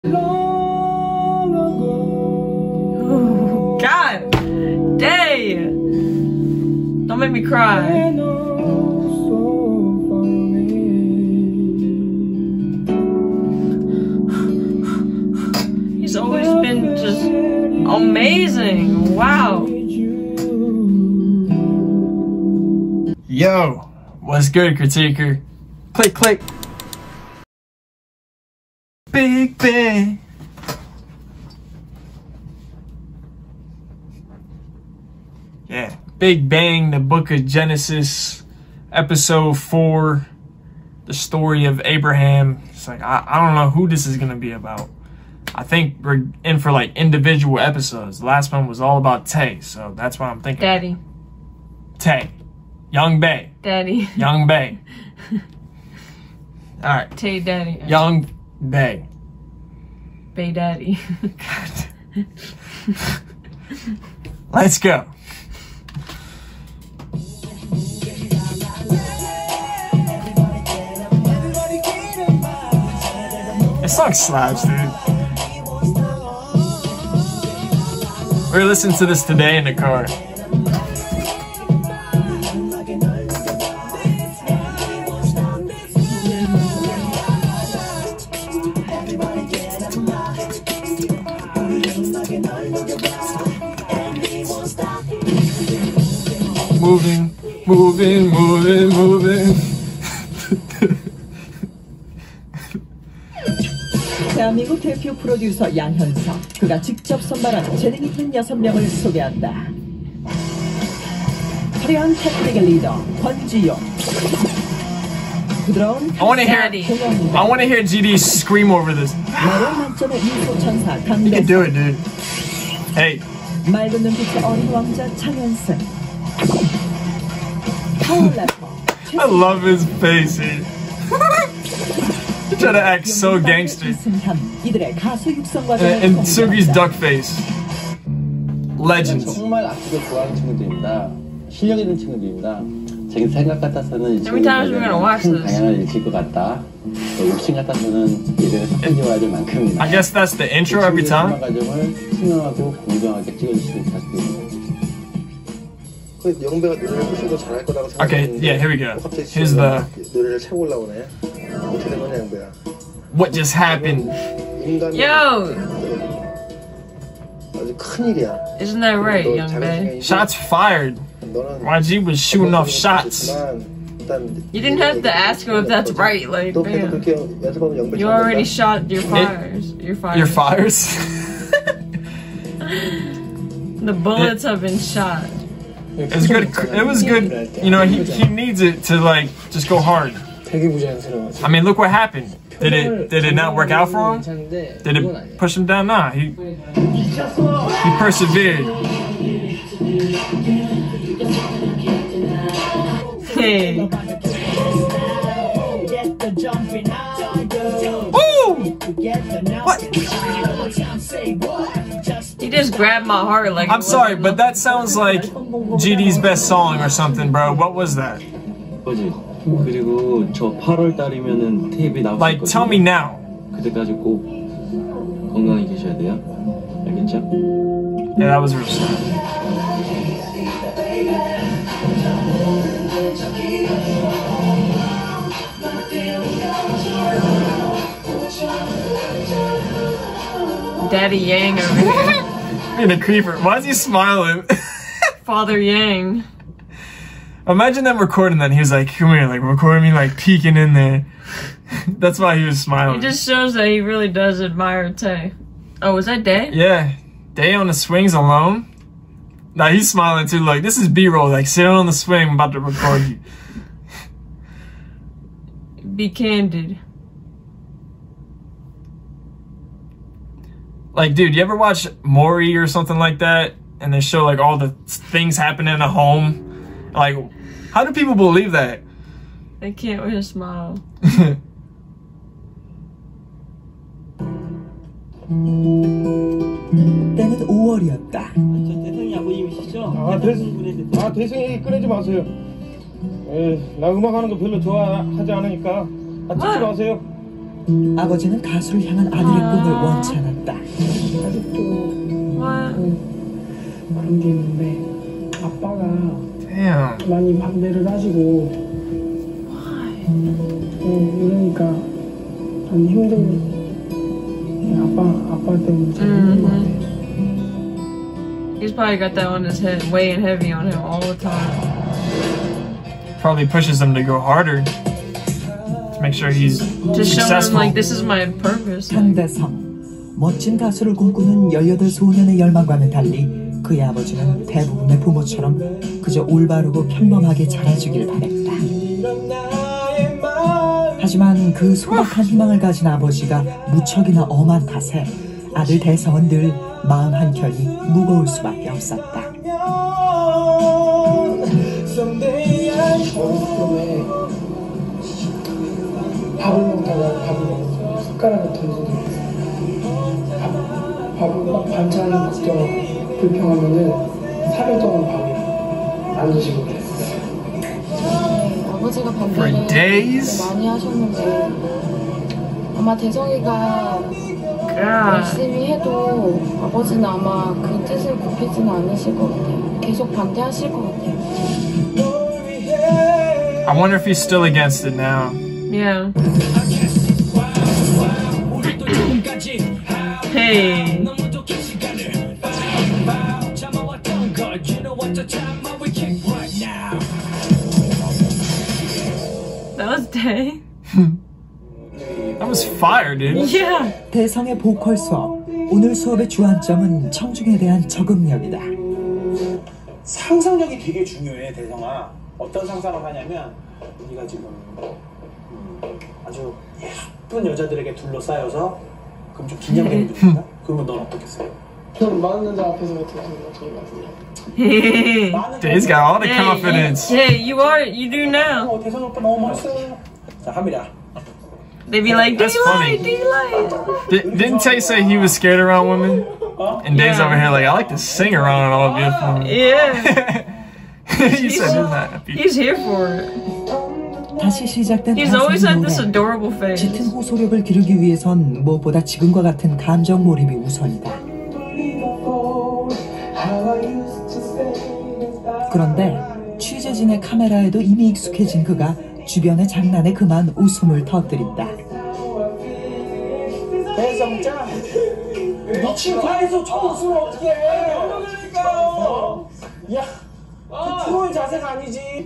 Oh, God, dang! Don't make me cry. He's always been just amazing. Wow. Yo, what's good, critiquer? Click, click. Big Bang. Yeah, Big Bang, the Book of Genesis, episode 4, the story of Abraham. It's like, I don't know who this is gonna be about. I think we're in for like individual episodes. The last one was all about Tay, so that's what I'm thinking. Daddy. Tay. Young Bay. Daddy. Young Bay. Alright. Tay Daddy. Young Bay. Bay Daddy. Let's go. This song slaps, dude. We're listening to this today in the car. Moving, moving, moving, moving. 대한민국 대표 프로듀서 양현석. 그가 직접 선발한 재능 있는 6명을 소개한다. 화려한 태클의 리더 권지용. 부드러운 I want to hear GD scream over this. 매력 만점의 미소 천사 강대성. You can do it, dude. Hey. 맑은 눈빛의 어린 왕자 장현승. 파워 래퍼. I love his face, dude. He's trying to act so gangster. 이들의 가수 육성 And Sugi's duck face. Legends. 정말 악기를 좋아하는 친구들입니다. 실력 있는 친구들입니다. 제 생각 같아서는 이 친구들에게 큰 방향을 일으킬 것 같다. 욕심 같아서는 이들을 삭제해야 될 만큼이다. I guess that's the intro every time. 과정을 투명하고 공정하게 찍어주시길 부탁드립니다. 영배가 노래를 훨씬 더 잘할 거라고 생각했는데. Okay, yeah, here we go. Here's the 노래를 차고 올라오네. 어떻게 된 거냐, 영배야? what just happened. Yo! 아주 큰 일이야. Isn't that right, Young Bay? Shots fired. YG was shooting off shots. You didn't have to ask him if that's right, like, damn. You already shot your fires. Your fires. Your fires? The bullets have been shot. It's good. It was good. You know, he needs it to like just go hard. I mean, look what happened. Did it not work out for him? Did it push him down? Nah, he persevered. Hey. Woo! What? You just grabbed my heart like. I'm sorry, but that sounds like GD's best song or something, bro. What was that? 그리고 저 8월 달이면은 테이프가 나올 Like, tell me now. 그때까지 꼭 건강히 계셔야 돼요. 알겠죠? Yeah, that was real sad. Daddy Yang over here. Being a creeper. Why is he smiling? Father Yang. Imagine them recording that. He was like, come here, like recording me, like peeking in there. That's why he was smiling. It just shows that he really does admire Tay. Oh, was that Day? Yeah. Day on the swings alone. Nah, he's smiling too. Like, this is B-roll. Like, sitting on the swing, I'm about to record you. Be candid. Like, dude, you ever watch Maury or something like that? And they show, like, all the things happening in a home? Like, how do people believe that? They can't with a smile. 때는 5월이었다. 대성이 아버님이시죠? 대성이 꺼내지 마세요. 나 음악하는 거 별로 좋아하지 않으니까 찍지 마세요. 아버지는 가수를 향한 아들의 꿈을 원치 않았다. 아직도 그런 게 있는데 아빠가 Damn. 많이 반대를 하시고 이러니까 좀 힘들고 아빠 때문에 잘 힘든 것 같아요. He's probably got that on his head, weighing heavy on him all the time. Probably pushes him to go harder. To make sure he's Just showing him successful. like this is my purpose. 현대성 멋진 가수를 꿈꾸는 18소년의 열망과는 달리 그의 아버지는 대부분의 부모처럼 그저 올바르고 평범하게 자라주길 바랬다. 하지만 그 소박한 희망을 가진 아버지가 무척이나 엄한 탓에 아들 대성은 늘 마음 한켠이 무거울 수밖에 없었다. 어렸을 밥을 먹다가 밥을 먹었어요. 숟가락을 던져도 밥을 막 반찬 걱정 불평하면은 3일 동안 밥을 안 드시고 그랬어요. 아버지가 For 반대를 days? 많이 하셨는데 아마 대성이가 열심히 해도 아버지는 아마 그 뜻을 굽히지는 않으실 것 같아요. 계속 반대하실 것 같아요. I wonder if he's still against it now. Yeah. Hey. That was Day. That was fire, dude. Yeah. 대성의 보컬 수업. 오늘 수업의 주안점은 청중에 대한 적응력이다. 상상력이 되게 중요해, 대성아. 어떤 상상을 하냐면 네가 지금 아주 예쁜 여자들에게 둘러싸여서 그럼 좀 긴장되는 분이다? 그러면 넌 어떻겠어요? 전 많은 여자 앞에서 같은 저희 같은데. Dude, he's got all the confidence. Hey, you do now. 대성 오빠 너무 멋있어요. 자, 합니다. They be like, That's funny. Didn't Tay say he was scared around women? And Dave's over here like, I like to sing around all beautiful women. Yeah. He said he's not happy. He's here for it. 다시 시작된 He's always had this 노래. adorable face. 짙은 호소력을 기르기 위해선 무엇보다 지금과 같은 감정 몰입이 우선이다. 그런데 취재진의 카메라에도 이미 익숙해진 그가 주변의 장난에 그만 웃음을 터뜨린다. 대성자 미친 과에서 처음 쓰면 어떡해. 그러니까요. 야, 그 프로의 자세가 아니지.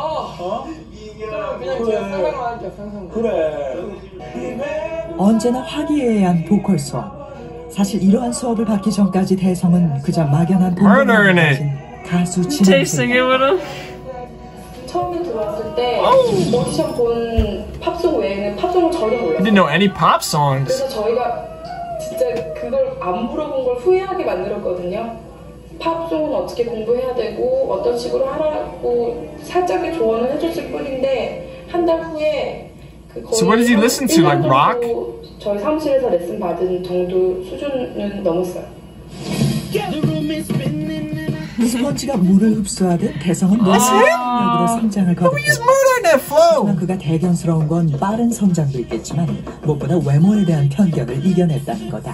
그래. 언제나 화기애애한 보컬 수업. 사실 이러한 수업을 받기 전까지 대성은 그저 막연한 Murder in 본능을 it. 가진 가수 Tay singing 진행자. with him. 처음에 들어왔을 때 오디션 본 팝송 외에는 팝송을 전혀 He 몰랐어요. didn't know any pop songs. 그래서 저희가 진짜 그걸 안 물어본 걸 후회하게 만들었거든요. 팝송은 어떻게 공부해야 되고 어떤 식으로 하라고 살짝의 조언을 해줬을 뿐인데 한 달 후에 그 거의 So what does he listen to, like rock? 저희 사무실에서 레슨 받은 정도 수준은 넘었어요. 스펀지가 물을 흡수하듯 대성은 노력으로 성장을 거듭했다. 하지만 그가 대견스러운 건 빠른 성장도 있겠지만 무엇보다 외모에 대한 편견을 이겨냈다는 거다.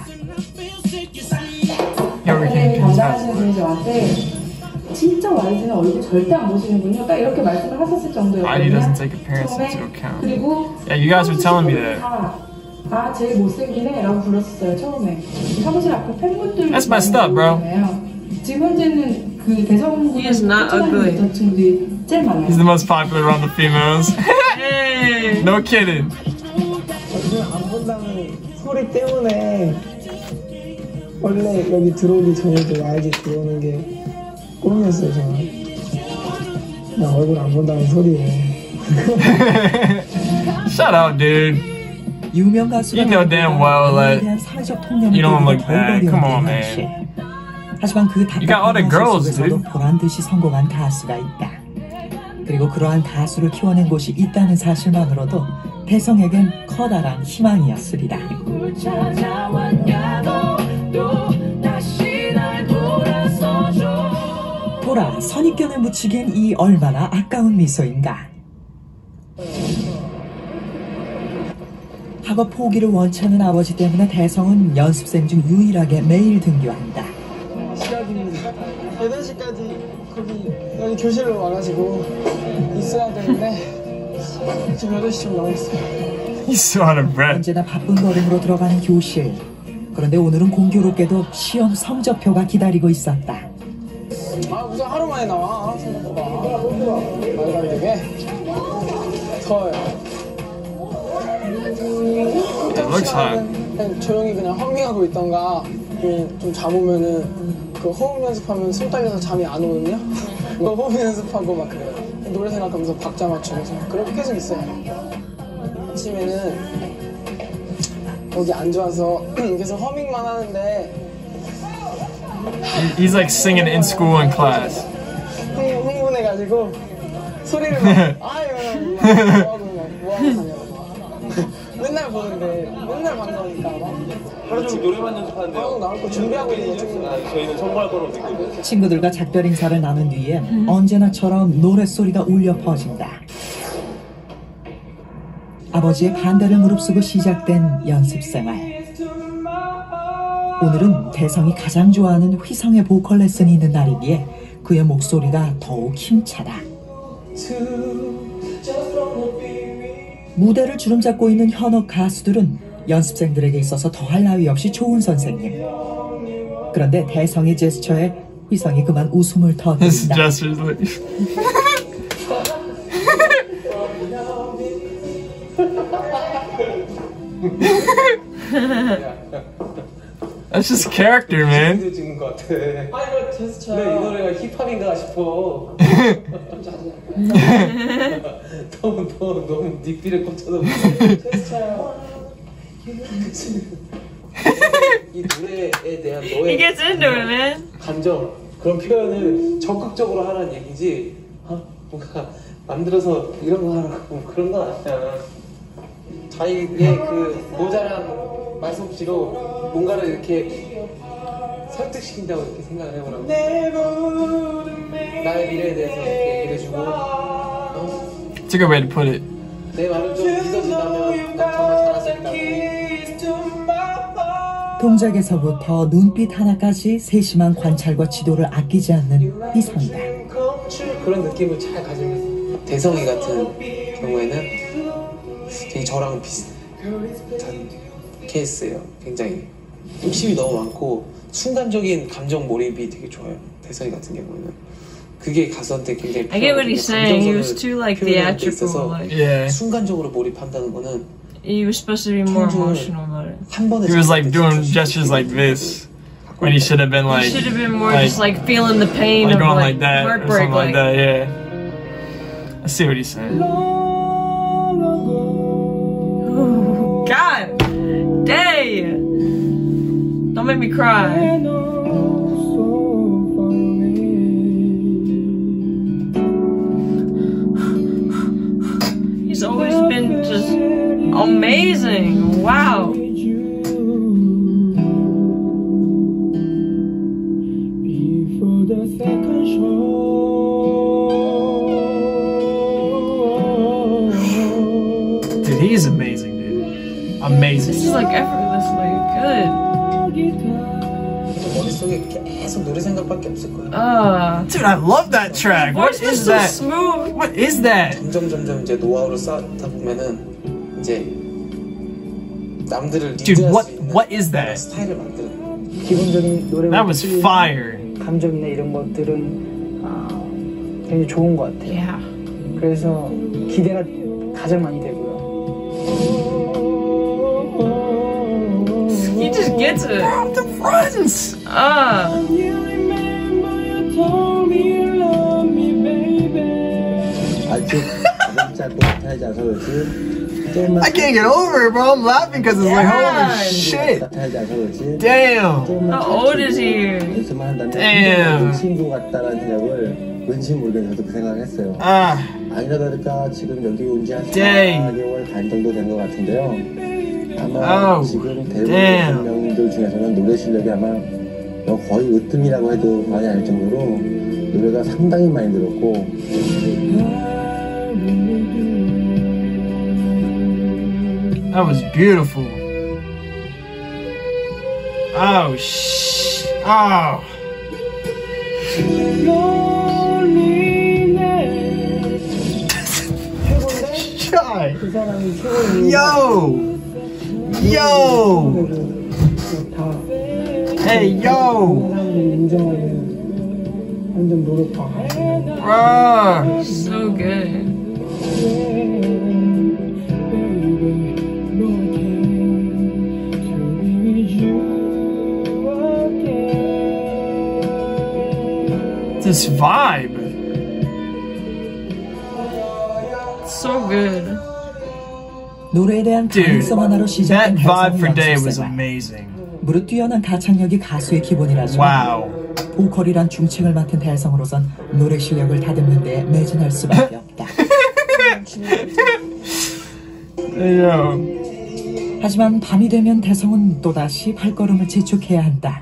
선생님이 담당하시는 분이 저한테 진짜 YG는 얼굴 절대 안 보시는군요. 딱 이렇게 말씀을 하셨을 정도였거든요. YG doesn't take appearance into account. 그리고 Yeah, you guys were telling me that. 아, 제일 못생기네 라고 불렀었어요, 처음에. 사무실 앞에 팬분들이 That's messed up, bro. 지금 현재는 그 대성군을 He is not ugly. 여자친구들이 제일 많아요. He's the most popular around the females. Hey. No kidding. 요즘 안 본다는 소리 때문에 원래 여기 들어오기 전에도 YG 들어오는 게 꿈이었어요, 저는. 나 얼굴 안 본다는 소리에. Shut up, dude. 유명 가수가 You know damn well that 대한 사회적 통념을 you don't look 덜 bad. Come on, 어려운 man. 현실. 하지만 그 You got all the 답답한 girls, 현실 속에서도 dude. 보란 듯이 성공한 가수가 있다. 그리고 그러한 가수를 키워낸 곳이 있다는 사실만으로도 대성에겐 커다란 희망이었으리라. 돌아 선입견을 묻히기엔 이 얼마나 아까운 미소인가. 학업 포기를 원치 않은 아버지 때문에 대성은 연습생 중 유일하게 매일 등교한다. 시간이 8시까지 여기 교실로 와가지고 있어야 되는데 지금 8시쯤 넘었어요. He's so out of breath. 언제나 바쁜 걸음으로 들어가는 교실. 그런데 오늘은 공교롭게도 시험 성적표가 기다리고 있었다. 아 무슨 하루 만에 나와 생각보다 말도 안 되게 더워요. It looks hot. 그냥 조용히 그냥 허밍하고 있던가 좀 잠오면은 그 호흡 연습하면 숨 딸려서 잠이 안 오거든요. 그 호흡 연습하고 막 그래요. 노래 생각하면서 박자 맞추면서 그렇게 계속 있어요. 아침에는 거기 앉아서 계속 허밍만 하는데 He's like singing in school and class. 흥분해가지고 소리를 막 아유 뭐하고 다녀. 맨날 보는데 맨날 반가우니까 막 하루 종일 노래만 연습하는데요. 나올 거 준비하고 있는 거 저희는 성공할 거로 믿고 있어요. 친구들과 작별 인사를 나눈 뒤에 언제나처럼 노랫소리가 울려 퍼진다. 아버지의 반대를 무릅쓰고 시작된 연습생활. 오늘은 대성이 가장 좋아하는 휘성의 보컬 레슨이 있는 날이기에 그의 목소리가 더욱 힘차다. 무대를 주름잡고 있는 현역 가수들은 연습생들에게 있어서 더할 나위 없이 좋은 선생님. 그런데 대성의 제스처에 휘성이 그만 웃음을 His 터뜨린다. gestures like. That's just character, man. 찍은 것 같아. 아 이거 제스처 네, 이 노래가 힙합인가 싶어. 너무 닉비를 꽂혀서. 이 노래에 대한 He 너의 gets into it, man. 감정 그런 표현을 적극적으로 하라는 얘기지. 뭔가 만들어서 이런 거 하라고 그런 건 아니야. 자기의 그 모자란 말솜씨로 뭔가를 이렇게 설득시킨다고 이렇게 생각을 해보라고. 나의 미래에 대해서 이렇게 얘기를 해주고 It's a good way to put it. 내 말을 좀 믿어준다면 난 정말 잘할 수 있다고. 동작에서부터 눈빛 하나까지 세심한 관찰과 지도를 아끼지 않는 휘성이다. 그런 느낌을 잘 가지면서 대성이 같은 경우에는 되게 저랑 비슷한 케이스예요. 굉장히 욕심이 너무 많고 순간적인 감정 몰입이 되게 좋아요. 대성이 같은 경우에는 그게 가수한테 굉장히 I get what he's saying. He was too like theatrical. Like Yeah. 순간적으로 몰입한다는 거는 he was supposed to be more emotional about it. 한 번에 He was like doing gestures like this when he should have been He like. should have been more just like feeling the pain like of going like like that or heartbreak. something like that. Yeah. I see what he's saying. God, dang! Don't make me cry. He's always been just amazing. Wow. Dude, he's amazing, dude. Amazing. This is like effortlessly good. 머릿속에 계속 노래 생각밖에 없을 거예요. Dude, I love that track. Why What is this is so that? smooth? What is that? 점점 이제 노하우를 쌓다 보면은 이제 남들을 Dude, 리드할 what 수 있는 what is that? 스타일을 만드는 거예요. 기본적인 노래 That was fire. 감정이나 이런 것들은 굉장히 좋은 것 같아요. Yeah. 그래서 기대가 가장 많이 되고요. He just gets it. Bro, the runs. 아직 가장 짧고 나타나지 않아서 그렇지 조금만 I can't get over it, bro. I'm laughing because it's like, holy shit. 나타나지 않아서 그렇지 Damn. 조금만 How old is he? 연습만 한다면 Damn. 친구 같다라는 생각을 왠지 모르게 저도 그 생각을 했어요. 아니라 다를까 지금 여기 온 지 한 Dang. 4개월 반 정도 된 것 같은데요. 아마 Oh, 지금 대부분 damn. 선생님들 중에서는 노래 실력이 아마 거의 으뜸이라고 해도 과언이 아닐 정도로 노래가 상당히 많이 들었고 That was beautiful. Oh, oh. Shy. Yo. Hey, yo. Bruh. So good. This vibe. So good. 노래에 대한 가능성 하나로 시작된 that vibe for Day was 생활. amazing. 무릇 뛰어난 가창력이 가수의 기본이라지만 Wow. 보컬이란 중층을 맡은 대성으로선 노래 실력을 다듬는 데 매진할 수밖에 없다. 하지만 밤이 되면 대성은 또다시 발걸음을 재촉해야 한다.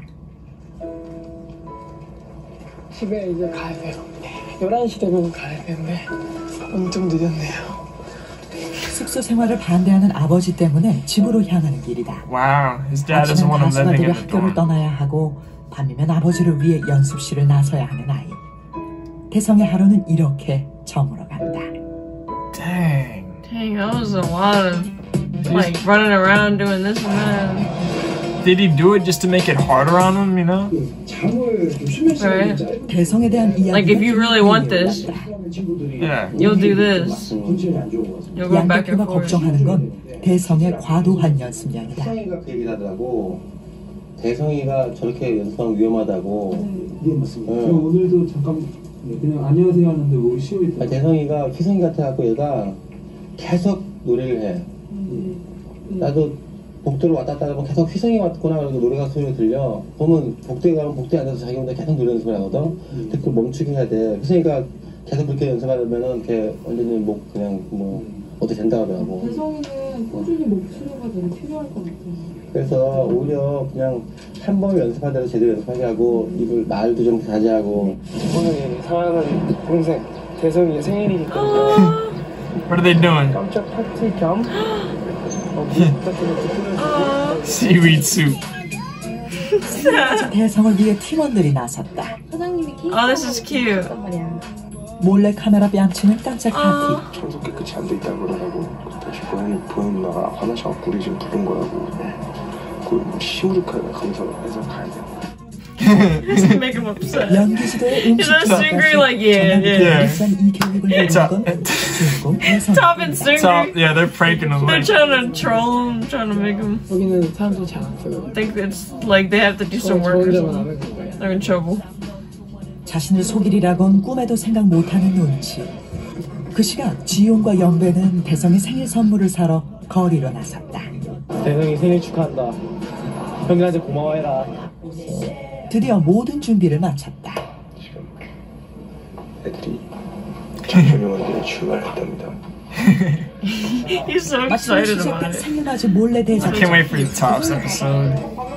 집에 이제 가야 돼요. 11시 되면 가야 되는데 엄청 늦었네요. 숙소 생활을 반대하는 아버지 때문에 집으로 향하는 길이다. Wow, his dad doesn't 아침엔 want him 가수가 living 되려 in the 학교를 dorm. 떠나야 하고 밤이면 아버지를 위해 연습실을 나서야 하는 아이. 대성의 하루는 이렇게 저물어 간다. Dang. Dang, that was a lot of like running around doing this and that. Did he do it just to make it harder on him, you know? Right. 대성에 대한 이야기가 Like if you really want this, Yeah. you'll do this. You'll go back and 양대표가 forth. 걱정하는 건 대성의 과도한 연습량이다. 대성이가 그 얘기를 하더라고. 대성이가 저렇게 연습하면 위험하다고. 네, 맞습니다. 저 오늘도 잠깐 그냥 안녕하세요 하는데 뭐 쉬어 있다. 대성이가 희성이 같아갖고 얘가 계속 노래를 해. 나도 복도를 왔다 갔다 하면 계속 휘성이 왔구나 그러고 노래가 소리가 들려. 보면 복도에 가면 복도에 앉아서 자기 혼자 계속 노래 연습을 하거든. 근데 그걸 멈추게 해야 돼. 휘성이가 계속 그렇게 연습하면은 걔 완전히 뭐 그냥 뭐 어떻게 된다 그러더라고. 대성이는 꾸준히 목소리가 되게 필요할 것 같아요. 그래서 오히려 그냥 한 번 연습한 대로 제대로 연습하게 하고 입을 말도 좀 자제하고. 오늘 사랑하는 동생 대성이 생일이니까 What are they doing? 깜짝 파티 겸 Seaweed soup. 대성을 위해 팀원들이 나섰다. Oh, this is cute. 몰래 카메라 뺨치는 깜짝 파티. 청소 깨끗이 안 돼 있다고 그러라고 다시 보는 누나가 화나셔갖고 우리 지금 부른 거라고 그 시무룩하게 감사해서 가야 돼. Make him upset. 연기지도의 He's so angry, like yeah. 이 교육을 내는 건 주인공 대성. Top and Stingray. Yeah, they're pranking him. They're Like, trying to troll him, trying to make him 여기는 사람들이 잘 안 써요. think it's like they have to do some work or something. They're in trouble. 자신을 속이리라곤 꿈에도 생각 못하는 눈치. 그 시각 지용과 영배는 대성의 생일 선물을 사러 거리로 나섰다. 대성이 생일 축하한다. 형님한테 고마워해라. 드디어 모든 준비를 마쳤다. 애들이 장소명한테 출발했답니다. He's so 마침내 excited 시작된 about it. 생일맞이 몰래 대작. can't wait for the Tops episode.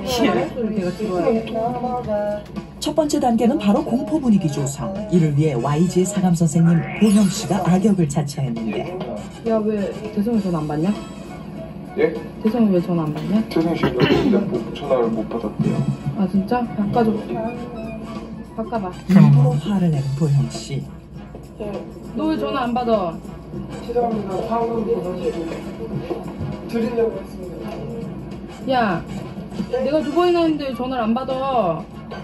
첫 번째 단계는 바로 공포 분위기 조성. 이를 위해 YG의 사감 선생님 보형 씨가 악역을 자처했는데. 야, 왜 대성이 전화 안 받냐? 예? 대성이 왜 전화 안 받냐? 최승희 씨 여기 전화를 못 받았대요. 아 진짜? 바꿔줘. 바꿔봐. 일부러 화를 내는 보형 씨. 너 왜 전화 안 받아? 죄송합니다. 다음으로 드리려고 했습니다. 야, 내가 2번이나 했는데 왜 전화를 안 받아?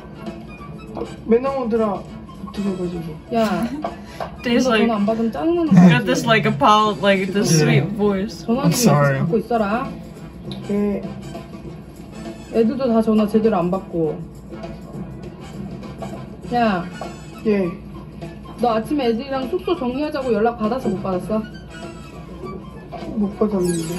맨날 오더라 드려가지고. 야, He's 너 like 전화 안 받으면 짜증나는 거야. got this like like this sweet voice. 전화 I'm 좀 sorry. 받고 있어라. 네. 애들도 다 전화 제대로 안 받고. 야, 예. 너 아침에 애들이랑 숙소 정리하자고 연락 받았어 못 받았어? 못 받았는데.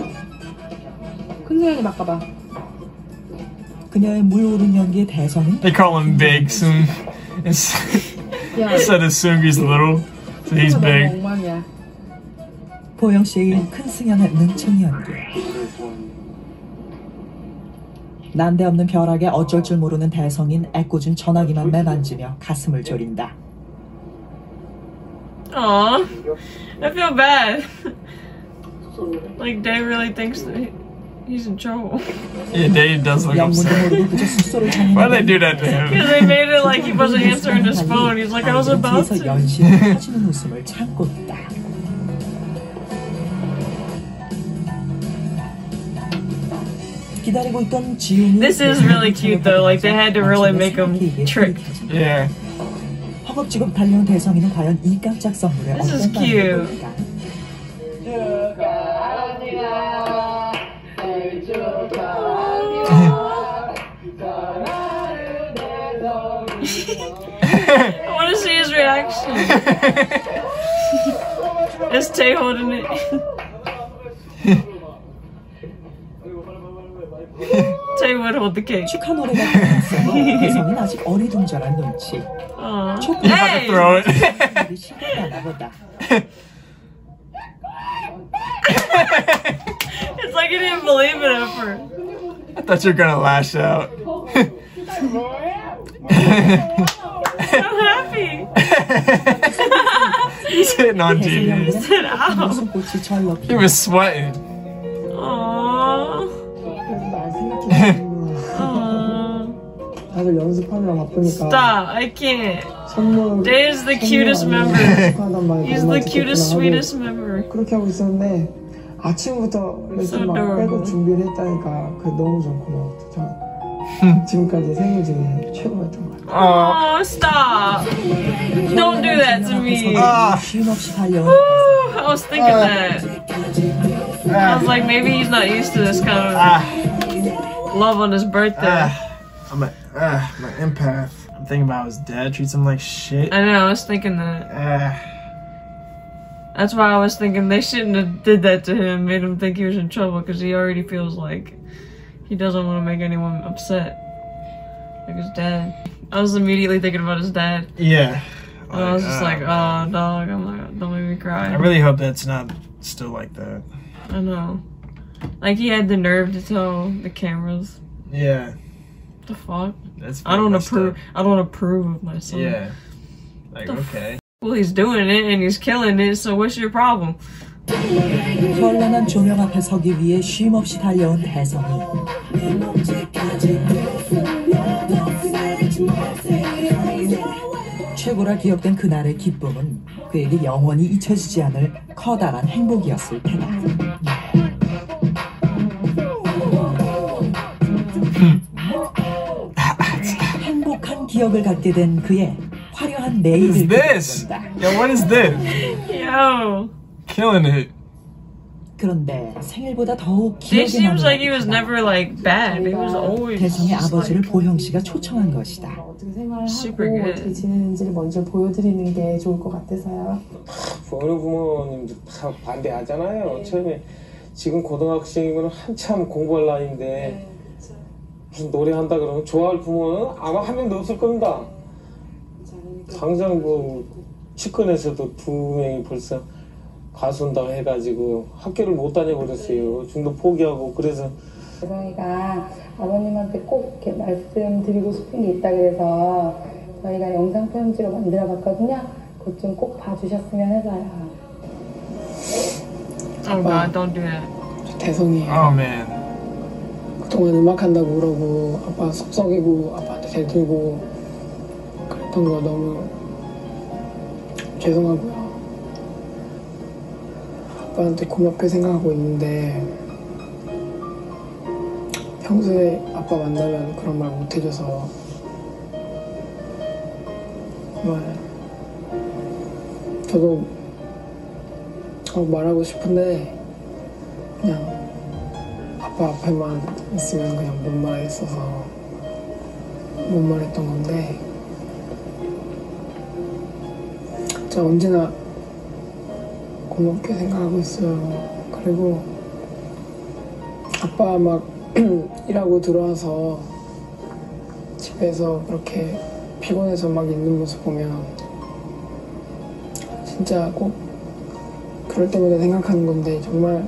큰 승현이 바꿔봐. 그녀의 물오른 연기의 대성은 They call him Big soon. 야, Instead of Soongi's little, so he's 너무 big. 엉망이야. 보영 씨에 이은 큰 승현의 능청 연기. 난데없는 벼락에 어쩔 줄 모르는 대성인 애꿎은 전화기만 매만지며 가슴을 졸인다. Aw, I feel bad. Like Dave really thinks that he's in trouble. Yeah, Dave does look upset. Why did they do that to him? Because they made it like he wasn't answering his phone. He's like, I was about to. This is really cute though. Like they had to really make him trick. Yeah. 허겁지겁 달려온 대성이는 과연 이 깜짝 선물에 This is 어떤 반응을 cute. 보일까? I want to see his reaction. Is Tay holding it? Tay would hold the cake. 축하 노래가 끝났어요. 대성이는 아직 어리둥절한 눈치. Hey! Throw it. It's like he didn't believe it at first. I thought you were gonna lash out. So happy. He's hitting on TV. He said, ow. He was sweating. Aww. 다들 연습하느라 바쁘니까. Stop, I can't. 선물. Dave's the cutest member. He's the cutest, sweetest member. 그렇게 하고 있었는데 아침부터 레슨 막 빼고 준비를 했다니까 그 너무 좀 고마워. 지금까지 생일 중에 최고였던 것 같아. Oh, stop. Don't do that to me. I was thinking that. I was like, maybe he's not used to this kind of love on his birthday. I'm an empath. I'm thinking about how his dad treats him like shit. I know, I was thinking that. That's why I was thinking they shouldn't have did that to him, made him think he was in trouble, because he already feels like he doesn't want to make anyone upset. Like his dad. I was immediately thinking about his dad. Yeah. And I was just like, oh, dog, I'm like, don't make me cry. I really hope that's not still like that. I know. Like, he had the nerve to tell the cameras. Yeah. What the fuck? That's I don't approve of my son. Yeah. Like, okay. Well, he's doing it and he's killing it, so what's your problem? 현란한 조명 앞에 서기 위해 쉼없이 달려온 대성이. 최고라 기억된 그날의 기쁨은 그에게 영원히 잊혀지지 않을 커다란 행복이었을 테다. 행복한 기억을 갖게 된 그의 화려한 내일을 그려본다. Yo, what is this? Yo. Killing it. 그런데 생일보다 더욱 It 기억에 seems like he 남는 was never like bad. He was always 대성의 just 아버지를 like 보형 씨가 초청한 것이다. 어떻게 생활하고 어떻게 지내는지를 먼저 보여드리는 게 좋을 것 같아서요. 어느 부모님도 다 반대하잖아요. 처음에 지금 고등학생이면 한참 공부할 나이인데 무슨 노래한다 그러면 좋아할 부모는 아마 한 명도 없을 겁니다. 당장 뭐 치권에서도 2명이 벌써 가수한다고 해가지고 학교를 못 다녀버렸어요. 중도 포기하고. 그래서 대성이가 아버님한테 꼭 이렇게 말씀드리고 싶은 게 있다 그래서 저희가 영상 편지로 만들어 봤거든요. 그것 좀 꼭 봐주셨으면 해서요. Oh God, don't do that. 대성이에요. Oh man. 그동안 음악한다고 그러고 아빠 속썩이고 아빠한테 대들고 그랬던 거 너무 죄송하고요. 아빠한테 고맙게 생각하고 있는데 평소에 아빠 만나면 그런 말 못 해줘서 정말 저도 말하고 싶은데 그냥 아빠 앞에만 있으면 그냥 못 말했어서 못 말했던 건데 진짜 언제나 고맙게 생각하고 있어요. 그리고 아빠 막 일하고 들어와서 집에서 그렇게 피곤해서 막 있는 모습 보면 진짜 꼭 그럴 때마다 생각하는 건데 정말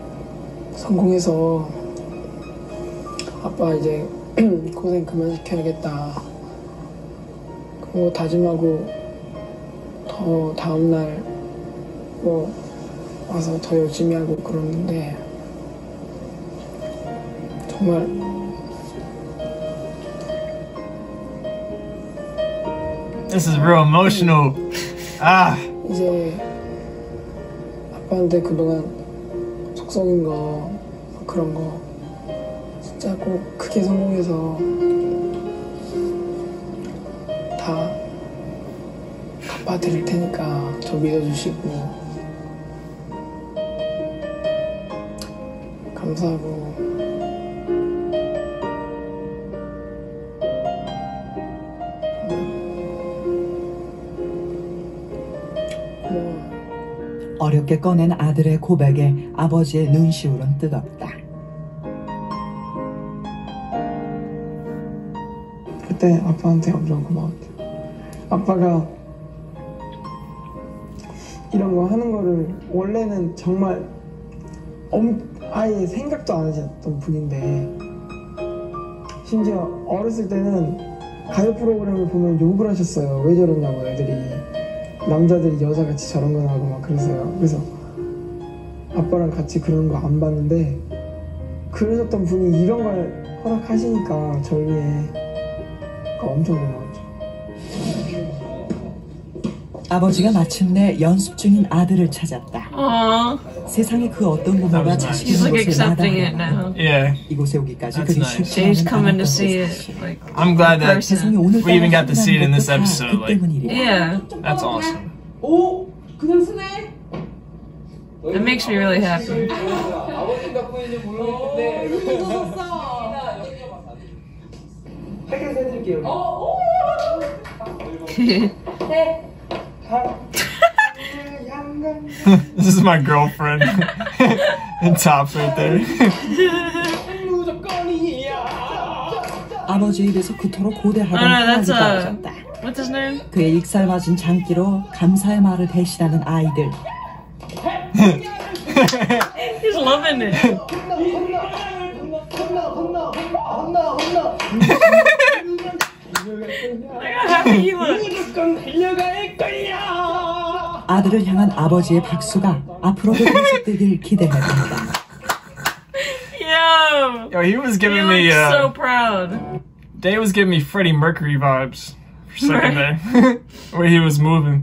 성공해서 아빠 이제 고생 그만 시켜야겠다 그리고 다짐하고 더 다음날 뭐 와서 더 열심히 하고 그러는데 정말 This is real emotional. 이제 아빠한테 그동안 속썩인 거 그런 거 진짜 꼭 크게 성공해서 다 갚아드릴 테니까 저 믿어주시고 감사하고 어렵게 꺼낸 아들의 고백에 아버지의 눈시울은 뜨겁다. 그때 아빠한테 엄청 고마웠대요. 아빠가 이런 거 하는 거를 원래는 정말 아예 생각도 안 하셨던 분인데 심지어 어렸을 때는 가요 프로그램을 보면 욕을 하셨어요. 왜 저러냐고 애들이. 남자들이 여자같이 저런 거 하고 막 그러세요. 그래서 아빠랑 같이 그런 거 안 봤는데 그러셨던 분이 이런 걸 허락하시니까 저희 엄청 고마웠죠. 아버지가 마침내 연습 중인 아들을 찾았다. 세상에 그 어떤 부모가 자식의 것을 마다하냐. 이곳에 오기까지 그리 쉽지 않은 사실. I'm glad that we even got to see it in this episode. Like, Yeah. that's awesome. 오, 그냥 쓰네. It makes me really happy. 아버지 덕분인지 모르겠는데 해결 해줄게요. 네. This is my girlfriend in tops right there. 아버지의 입에서 그토록 고대하던 한마디 떨어졌다. What's his name? 그의 익살맞은 장기로 감사의 말을 대신하는 아이들. He's loving it. Look how happy he looks. 아들을 향한 아버지의 박수가 앞으로도 계속되길 기대해봅니다. Yo, he was giving he me looks so proud. Day was giving me Freddie Mercury vibes for a second there, where he was moving.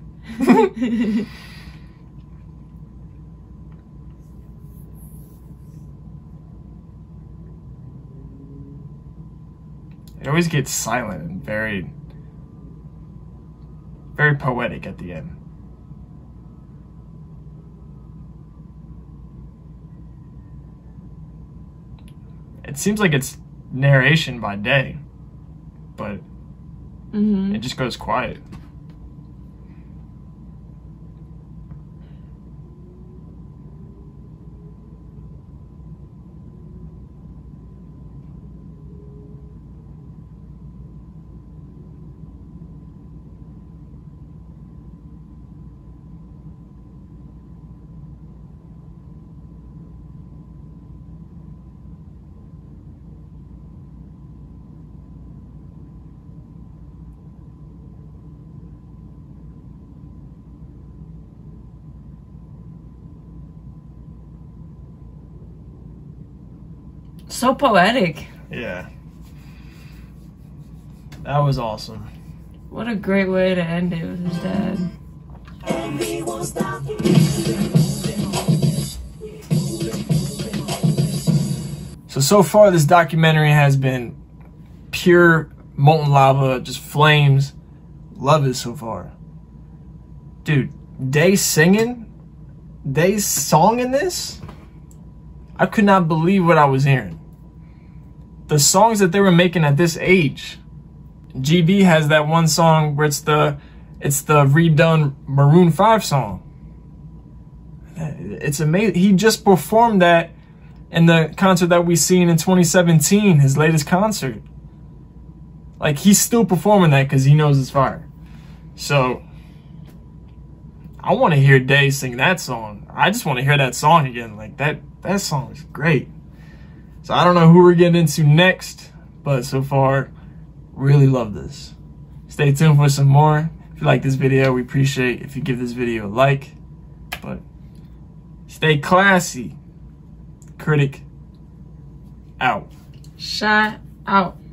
It always gets silent and very, very poetic at the end. It seems like it's narration by Day, but it just goes quiet. So poetic. Yeah. That was awesome. What a great way to end it with his dad. So far this documentary has been pure molten lava, just flames. Love it so far. Dude, Day singing? Day's song in this? I could not believe what I was hearing. The songs that they were making at this age. GB has that one song where it's the redone Maroon 5 song. It's amazing. He just performed that in the concert that we seen in 2017, his latest concert. Like, he's still performing that because he knows it's fire. So, I want to hear Day sing that song. I just want to hear that song again. Like, that song is great. So I don't know who we're getting into next, but so far, really love this. Stay tuned for some more. If you like this video, we appreciate if you give this video a like. But Stay classy. Critic out. Shout out.